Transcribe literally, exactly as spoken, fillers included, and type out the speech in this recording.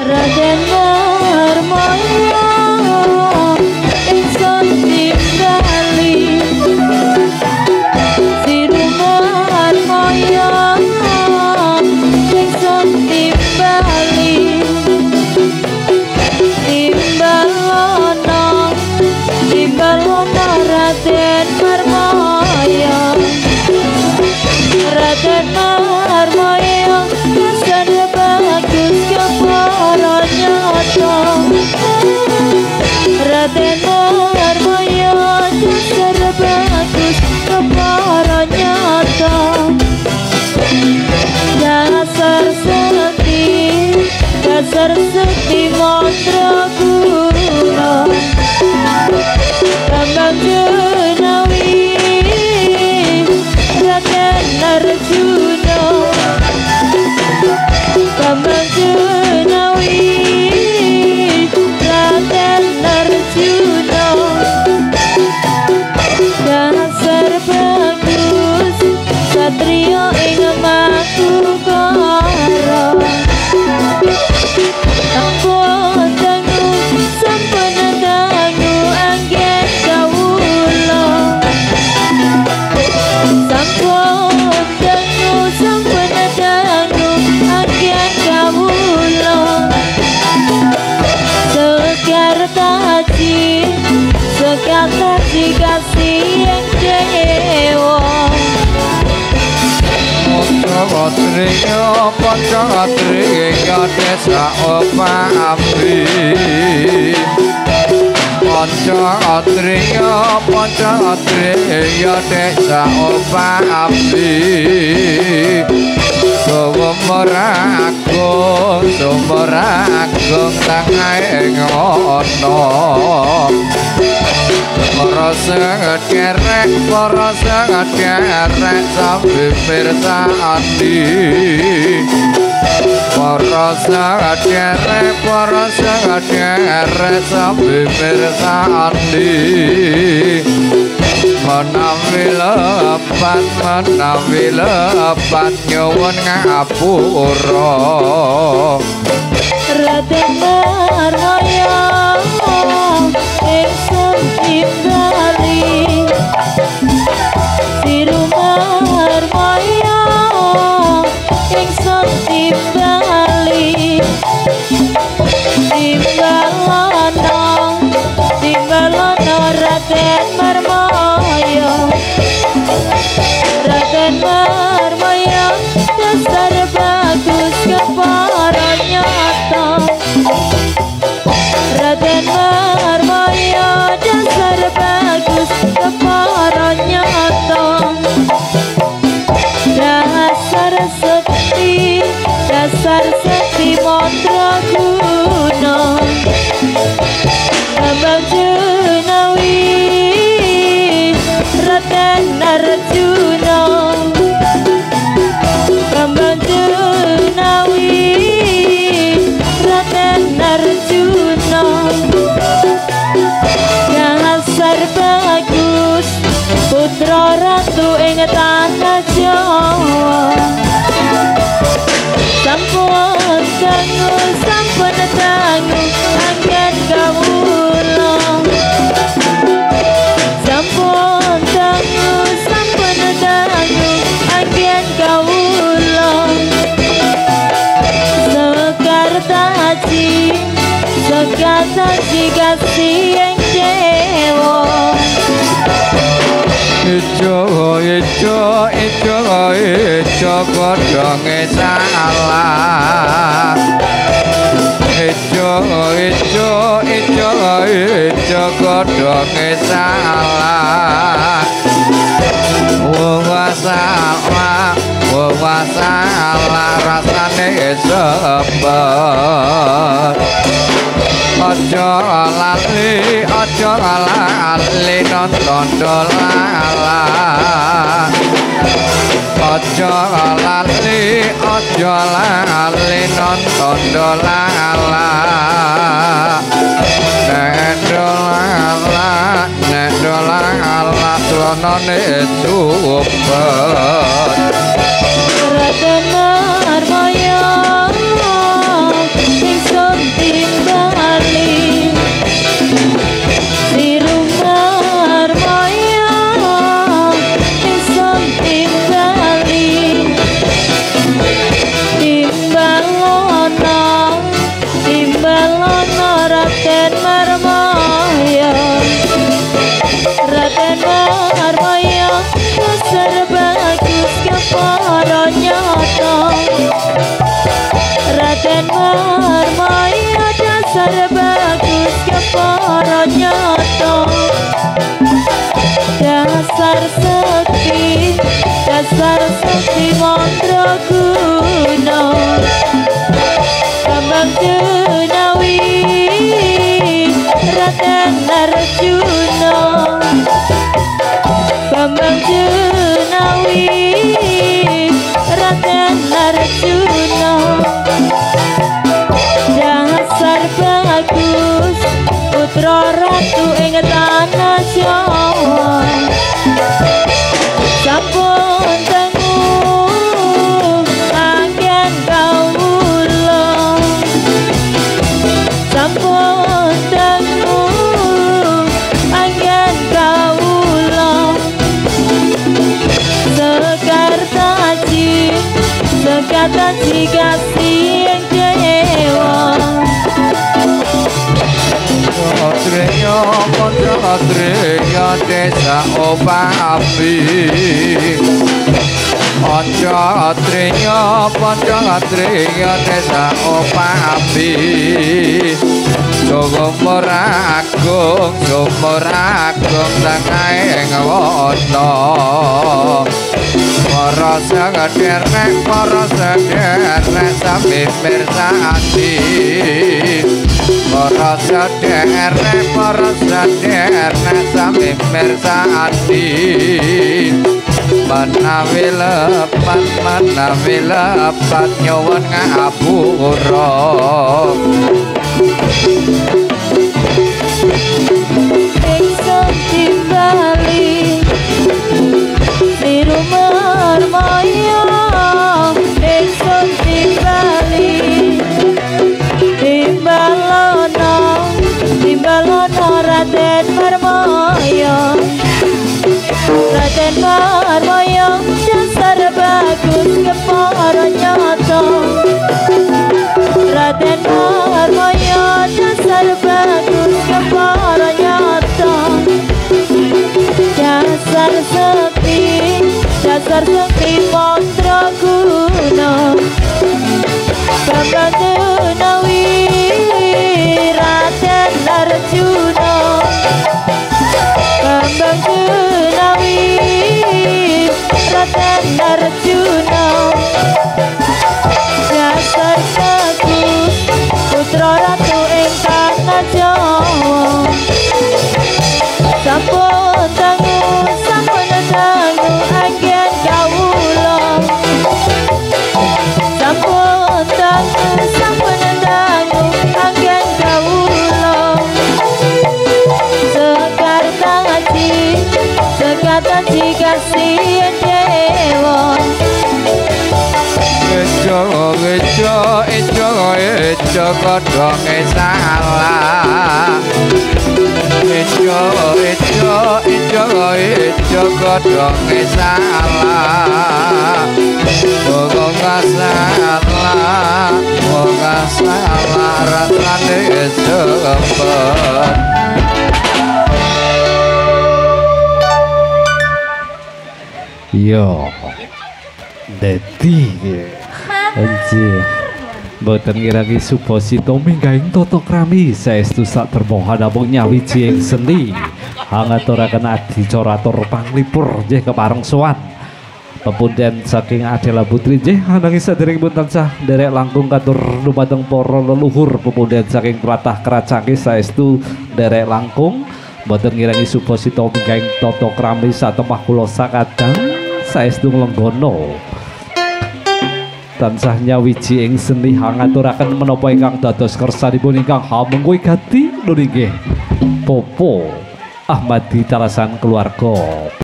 Raden Marmaya ingsun timbali Siru Marmaya ingsun timbali Timbalono Timbalono Raden Marmaya Raden Marmaya kesan bagus kepara nyata Raden Marmaya kesan bagus kepara nyata Dasar sekti Dasar sekti mandraguna Kambang Jenawi Raden Arjuna Kambang Jenawi Raden Arjuna Dasar bagus Satrio ing Makukara Sampun dangu sampun dangu anggen kawula Sampun dangu sampun dangu anggen kawula Sekar taji sekar taji kasih yang dewa Pancatria Pancatria desa Opambi Pancatria Pancatria desa Opambi Sumeragung Sumeragung tangai ngono Para sangat kerek, para sangat kerek sambil bersati Para sangat kerek, para sangat kerek sambil bersati Menawi lepat, menawi lepat nyuwun ngapura Raden Marmaya ingsun timbali Siru Marmaya ingsun timbali Timbalono Timbalono Raden Marmaya Raden Marmaya dasar bagus kepara nyata Raden Marmaya dasar bagus kepara nyata Dasar sekti Dasar sekti mandraguna Kambang Jenawi Raden Arjuna Kambang Jenawi Raden Arjuna Dasar bagus putra ratu ing tanah Jawa Sampun dangu sampun dangu anggen kawula Sampun dangu sampun dangu anggen kawula Sekar taji sekar taji kasih yang dewa Ijo, ijo, ijo, ijo kodonge salah Ijo, ijo, ijo, ijo kodonge salah Wawa salah, wawa salah rasane sebet Ojo lali, ojo lali nonton dolala Ojo lali, ojo lali nonton dolala Nek dolala, nek dolala tronone supet Raden Marmaya ingsun marmaya dasar bagus kepara nyoto dasar sekti dasar sekti mantra guna Bambang Junawi Raden Arjuna Bambang Junawi Raden Arjuna dasar bagus putra ratu ing tanah Jawa sampun tengu angin kawula sampun tengu angin kawula sekar taji sekar taji kasih yang dewa Satria Panca Satria Desa Opapi Panca Satria Panca Satria Desa Opapi Sumur agung Sumur agung Tengahing wonto Para sederek Para sederek Sambil mirsati Para sederek, para sederek Sami mirsati Menawi lepat, menawi lepat Nyuwun ngapura ingsun timbali Siru marmaya ingsun timbali Timbalono Timbalono Raden Marmaya Raden Marmaya dasar bagus kepara nyoto Raden Marmaya dasar bagus kepara nyoto dasar sekti dasar sekti mantra guna Bambang Junawi Raden Arjuna Bambang Junawi Raden Arjuna dasar bagus putra ratu ing tanah Jawa sampun tangu sampun tangu angin kawula sampun tangu sampun tangu angin kawula sekar taji sekar taji kasih dewa Ejo, ejo, ejo, ejo Kodong salah Ejo, ejo, ejo, ejo Kodong salah Wong salah Wong salah Rasane sempet Yo Dadi Anjir Mboten ngirangi Suposito minggaing Toto Krami saestu sak termohan namung nyawiji ing seni hangaturaken adicara-atur panglipur nggih kepareng sowan pepunden saking Adela Putri nggih ananging saderengipun tansah nderek langkung katur dumateng para leluhur pepunden saking Pratah Kracangke saestu nderek langkung mboten ngirangi Suposito minggaing Toto Krami satemah kula sakadang saestu nglenggono tansah nyawiji ing seni hangaturaken menapa ingkang dados kersanipun ingkang hamengkuwi gati nulinggih Popo Ahmadi Talasan Keluarga.